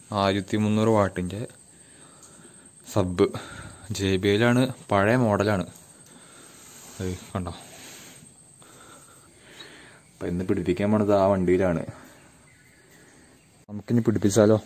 1300 വാട്ടിൻ്റെ sub JBL ആണ്. പഴയ മോഡലാണ്. കണ്ടോ? അപ്പം ഇന്ന് പിടിപ്പിക്കാൻ പോണത് ആ വണ്ടിയിലാണ്. നമുക്കിനി പിടിപ്പിച്ചാലോ?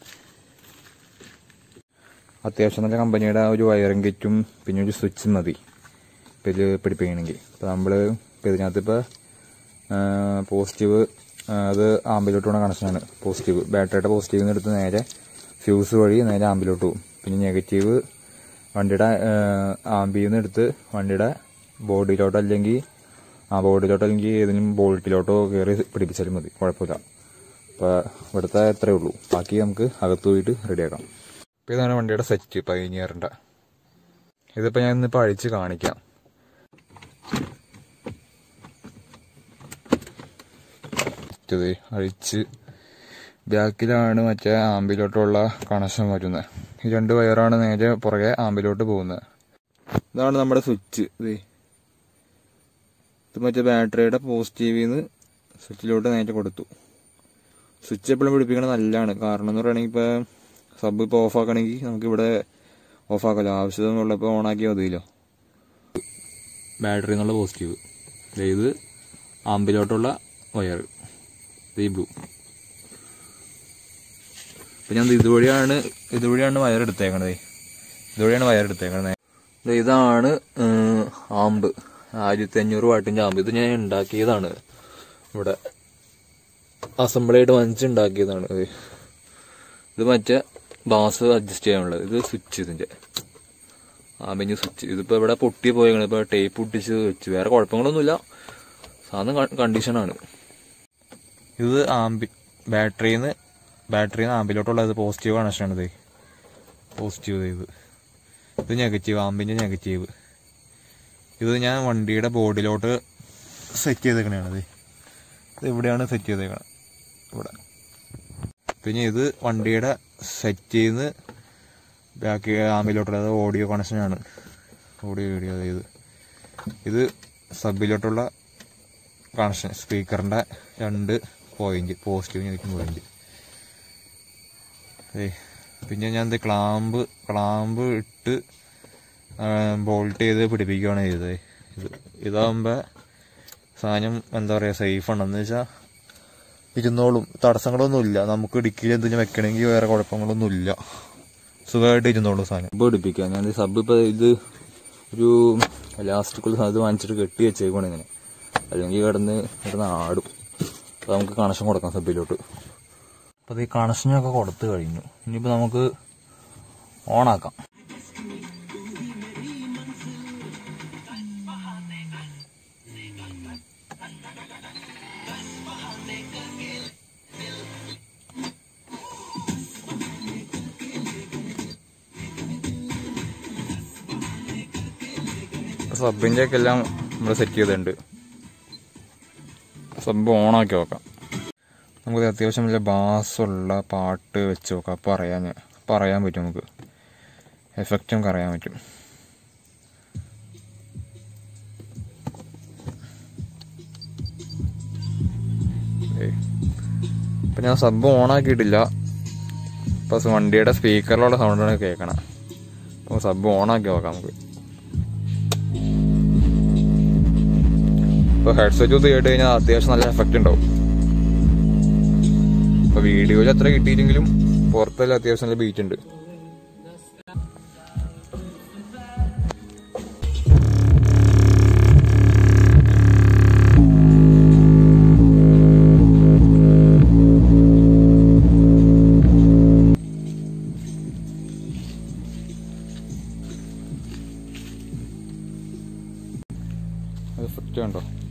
അത്യാവശ്യം നല്ല കമ്പനിയുടെ ഒരു വയറിംഗ് കിറ്റും പിന്നെ ഒരു സ്വിച്ചും മതി ഇപ്പം ഇത് പിടിപ്പിക്കണമെങ്കിൽ. ഇപ്പം നമ്മൾ ഇപ്പം ഇതിനകത്ത് ഇപ്പോൾ പോസിറ്റീവ് അത് ആമ്പിലോട്ടുള്ള കണക്ഷനാണ്. പോസിറ്റീവ് ബാറ്ററിയുടെ പോസിറ്റീവിൽ നിന്ന് എടുത്ത് നേരെ ഫ്യൂസ് വഴി നേരെ ആമ്പിലോട്ട് പോകും. പിന്നെ നെഗറ്റീവ് വണ്ടിയുടെ ആമ്പിൽ നിന്ന് എടുത്ത് വണ്ടിയുടെ ബോഡിയിലോട്ടോ അല്ലെങ്കിൽ ഏതെങ്കിലും ബോൾട്ടിലോട്ടോ കയറി പിടിപ്പിച്ചാലും മതി, കുഴപ്പമില്ല. അപ്പോൾ ഇവിടുത്തെ എത്രയേ ഉള്ളൂ, ബാക്കി നമുക്ക് അകത്ത് പോയിട്ട് റെഡിയാക്കാം. അപ്പോൾ ഇതാണ് വണ്ടിയുടെ സെറ്റ് പൈനിയറിൻ്റെ. ഇതിപ്പോൾ ഞാൻ ഇന്നിപ്പോൾ അഴിച്ച് കാണിക്കാം. അഴിച്ച് ബാക്കിലാണ് മറ്റേ ആമ്പിലോട്ടുള്ള കണക്ഷൻ വരുന്നത്. ഈ 2 വയറാണ് നേരെ പുറകെ ആമ്പിലോട്ട് പോകുന്നത്. ഇതാണ് നമ്മുടെ സ്വിച്ച്. ഇത് മറ്റേ ബാറ്ററിയുടെ പോസിറ്റീവിൽ നിന്ന് സ്വിച്ചിലോട്ട് നേരെ കൊടുത്തു. സ്വിച്ച് എപ്പോഴും പിടിപ്പിക്കണത് നല്ലതാണ്. കാരണം എന്ന് പറയുകയാണെങ്കിൽ ഇപ്പോൾ സബ് ഇപ്പോൾ ഓഫാക്കണമെങ്കിൽ നമുക്കിവിടെ ഓഫാക്കാമല്ലോ, ആവശ്യമുള്ളപ്പോൾ ഓണാക്കിയാൽ മതിയല്ലോ. ബാറ്ററി എന്നുള്ള പോസിറ്റീവ്, ഇത് ആമ്പിലോട്ടുള്ള വയർ, ഈ ബ്ലൂ. അപ്പം ഞാൻ ഇതുവഴിയാണ് വയർ എടുത്തേക്കണത്. ഇതാണ് ആമ്പ്, 1500 വാട്ടിൻ്റെ ആമ്പ്. ഇത് ഞാൻ ഉണ്ടാക്കിയതാണ്, ഇവിടെ അസംബിളായിട്ട് വാങ്ങിച്ചുണ്ടാക്കിയതാണ്. ഇത് മറ്റേ ബാസ് അഡ്ജസ്റ്റ് ചെയ്യാനുള്ളത്. ഇത് സ്വിച്ച്, ഇതിൻ്റെ ആമ്പിൻ്റെ സ്വിച്ച്. ഇതിപ്പോൾ ഇവിടെ പൊട്ടി പോയാണ്. ഇപ്പോൾ ടേപ്പ് പൊട്ടിച്ച് വെച്ച്, വേറെ കുഴപ്പങ്ങളൊന്നുമില്ല, സാധനം കണ്ടീഷനാണ്. ഇത് ബാറ്ററിന്ന് ആമ്പിലോട്ടുള്ളത് പോസിറ്റീവ് കണക്ഷനാണിത്. പോസിറ്റീവ് ഇത് നെഗറ്റീവ്, ആമ്പിൻ്റെ നെഗറ്റീവ്. ഇത് ഞാൻ വണ്ടിയുടെ ബോഡിയിലോട്ട് സെറ്റ് ചെയ്തേക്കണത്. ഇത് ഇവിടെയാണ് സെറ്റ് ചെയ്തേക്കണത്, ഇവിടെ. പിന്നെ ഇത് വണ്ടിയുടെ സെറ്റ് ചെയ്ത് ബാക്കി ആമ്പിലോട്ടുള്ളത് ഓഡിയോ കണക്ഷനാണ്, ഓഡിയോ വീഡിയോ. ഇത് സബിലോട്ടുള്ള കണക്ഷൻ, സ്പീക്കറിൻ്റെ 2 പോയിന്റ്, പോസിറ്റീവ് നെഗറ്റീവ് പോയിന്റ്. പിന്നെ ഞാൻ ക്ലാമ്പ് ഇട്ട് ബോൾട്ട് ചെയ്ത് പിടിപ്പിക്കുകയാണ് ചെയ്തത്. ഇതാകുമ്പോൾ സാധനം എന്താ പറയുക, സേഫാണ്. എന്ന് വെച്ചാൽ ഇരുന്നോളും, തടസ്സങ്ങളൊന്നുമില്ല. നമുക്ക് ഡിക്കിയിൽ എന്തെങ്കിലും വെക്കണമെങ്കിൽ വേറെ കുഴപ്പങ്ങളൊന്നുമില്ല, സുഖമായിട്ട് ഇരുന്നോളും സാധനം. സബ് പിടിപ്പിക്കുക. ഞാൻ സബ് ഇപ്പോൾ ഇത് ഒരു ലാസ്റ്റിക്കുള്ള സാധനം വാങ്ങിച്ചിട്ട് കെട്ടി വെച്ചേക്കുവാണ് ഇങ്ങനെ, അല്ലെങ്കിൽ കിടന്ന് ആടും. അപ്പോൾ നമുക്ക് കണക്ഷൻ കൊടുക്കാം സബിലോട്ട്. അപ്പോൾ ഈ കണക്ഷനൊക്കെ കൊടുത്തു കഴിഞ്ഞു. ഇനിയിപ്പോൾ നമുക്ക് ഓണാക്കാം. സബിൻ്റെ ഒക്കെ എല്ലാം നമ്മൾ സെറ്റ് ചെയ്തിട്ടുണ്ട്. സബ് ഓണാക്കി നോക്കാം. നമുക്ക് അത്യാവശ്യം വലിയ ബാസുള്ള പാട്ട് വെച്ച് നോക്കാം. പറയാൻ പറ്റും, നമുക്ക് എഫക്റ്റും അറിയാൻ പറ്റും. ഇപ്പം ഞാൻ സബ് ഓണാക്കിയിട്ടില്ല. ഇപ്പം വണ്ടിയുടെ സ്പീക്കറിലുള്ള സൗണ്ടാണ് കേൾക്കണം. അപ്പോൾ സബ് ഓണാക്കി നോക്കാം നമുക്ക്. ഇപ്പോൾ ഹെഡ്സെറ്റ് യൂസ് ചെയ്തിട്ട് കഴിഞ്ഞാൽ അത്യാവശ്യം നല്ല എഫക്റ്റ് ഉണ്ടാവും. ഇപ്പോൾ വീഡിയോയിൽ അത്ര കിട്ടിയില്ലെങ്കിലും പുറത്തെല്ലാം അത്യാവശ്യം നല്ല ബീറ്റ് ഉണ്ട്. എഫക്റ്റ് ഉണ്ടോ?